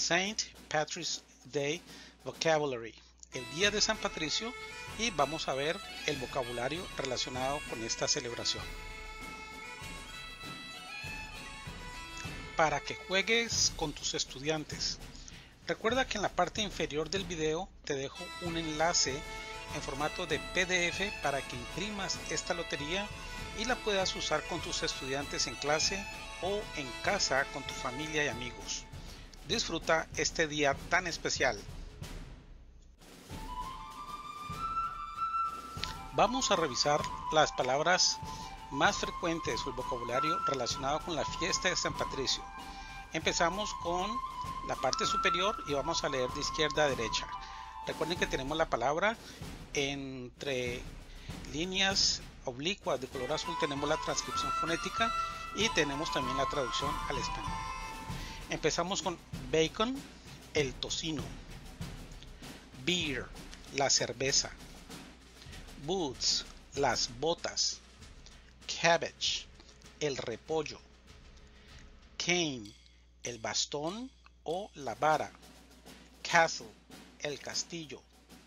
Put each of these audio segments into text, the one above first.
Saint Patrick's Day Vocabulary, el día de San Patricio, y vamos a ver el vocabulario relacionado con esta celebración. Para que juegues con tus estudiantes. Recuerda que en la parte inferior del video te dejo un enlace en formato de PDF para que imprimas esta lotería y la puedas usar con tus estudiantes en clase o en casa con tu familia y amigos. Disfruta este día tan especial. Vamos a revisar las palabras más frecuentes o el vocabulario relacionado con la fiesta de San Patricio. Empezamos con la parte superior y vamos a leer de izquierda a derecha. Recuerden que tenemos la palabra entre líneas oblicuas de color azul, tenemos la transcripción fonética y tenemos también la traducción al español. Empezamos con bacon, el tocino; beer, la cerveza; boots, las botas; cabbage, el repollo; cane, el bastón o la vara; castle, el castillo;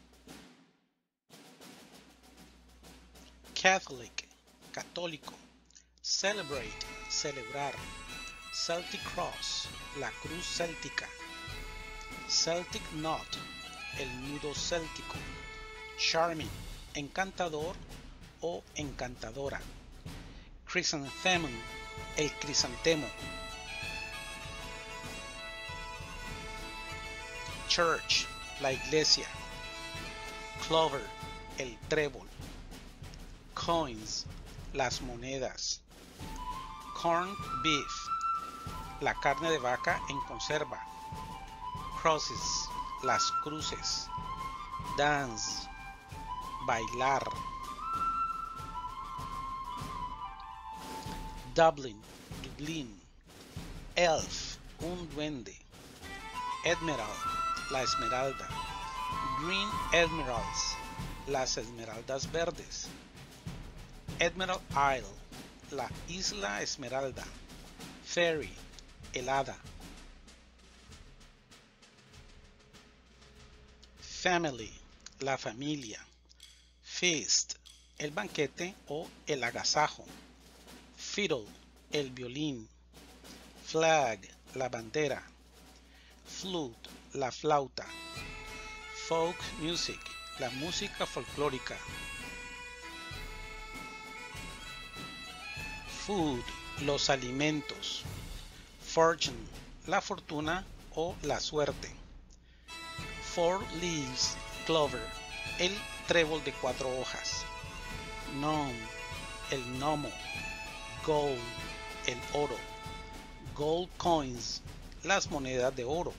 Catholic, católico; celebrate, celebrar; Celtic cross, la cruz céltica; Celtic knot, el nudo céltico; charming, encantador o encantadora; chrysanthemum, el crisantemo; church, la iglesia; clover, el trébol; coins, las monedas; corned beef, la carne de vaca en conserva; crosses, las cruces; dance, bailar; Dublin, Dublín; elf, un duende; emerald, la esmeralda; green emeralds, las esmeraldas verdes; Emerald Isle, la isla esmeralda; fairy, el hada; family, la familia; feast, el banquete o el agasajo; fiddle, el violín; flag, la bandera; flute, la flauta; folk music, la música folclórica; food, los alimentos; fortune, la fortuna o la suerte; four leaves clover, el trébol de 4 hojas; gnome, el gnomo; gold, el oro; gold coins, las monedas de oro;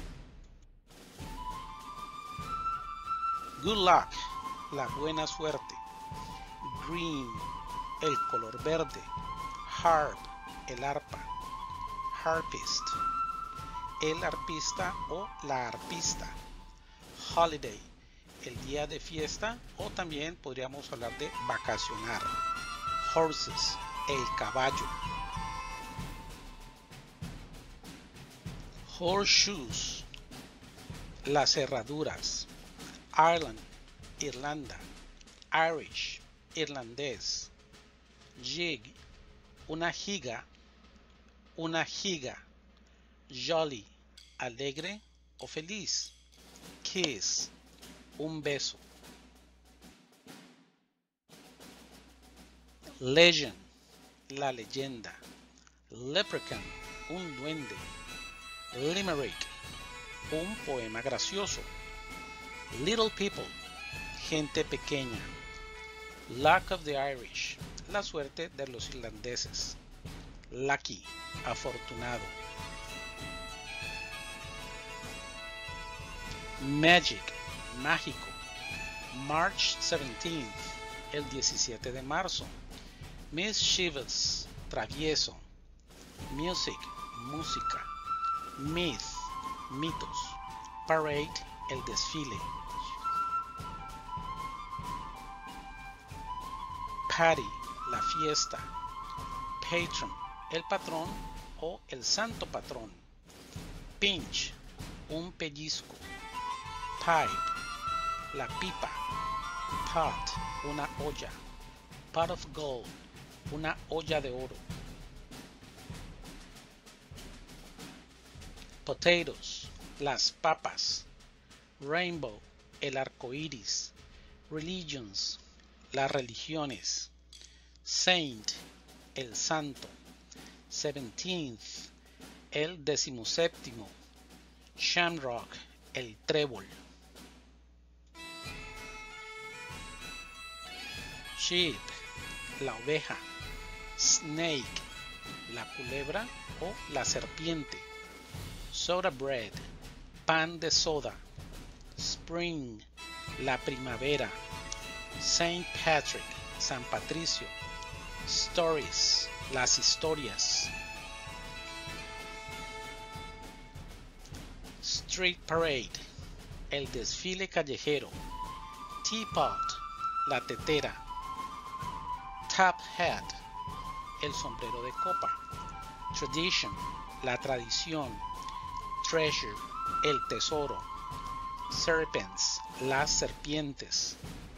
good luck, la buena suerte; green, el color verde; harp, el arpa; harpist, el arpista o la arpista; holiday, el día de fiesta o también podríamos hablar de vacacionar; horses, el caballo; horseshoes, las herraduras; Ireland, Irlanda; Irish, irlandés; jig, una giga; jolly, alegre o feliz; kiss, un beso; legend, la leyenda; leprechaun, un duende; limerick, un poema gracioso; little people, gente pequeña; luck of the Irish, la suerte de los irlandeses; lucky, afortunado; magic, mágico; March 17th, el 17 de marzo; mischievous, travieso; music, música; myth, mitos; parade, el desfile; party, la fiesta; patron, el patrón o el santo patrón; pinch, un pellizco. Pipe, la pipa. Pot, una olla. Pot of gold, una olla de oro. Potatoes, las papas. Rainbow, el arco iris. Religions, las religiones. Saint, el santo. 17th, el 17º. Shamrock, el trébol. Sheep, la oveja. Snake, la culebra o la serpiente. Soda bread, pan de soda. Spring, la primavera. Saint Patrick, San Patricio. Stories, las historias. Street parade, el desfile callejero. Teapot, la tetera. Top hat, el sombrero de copa. Tradition, la tradición. Treasure, el tesoro. Serpents, las serpientes.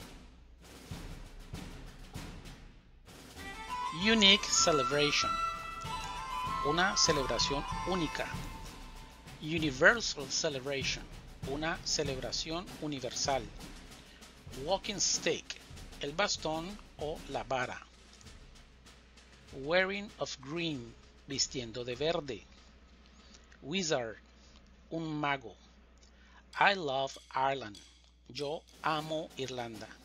Unique celebration, una celebración única. Universal celebration, una celebración universal. Walking stick, el bastón o la vara. Wearing of green, vistiendo de verde. Wizard, un mago. I love Ireland, yo amo Irlanda.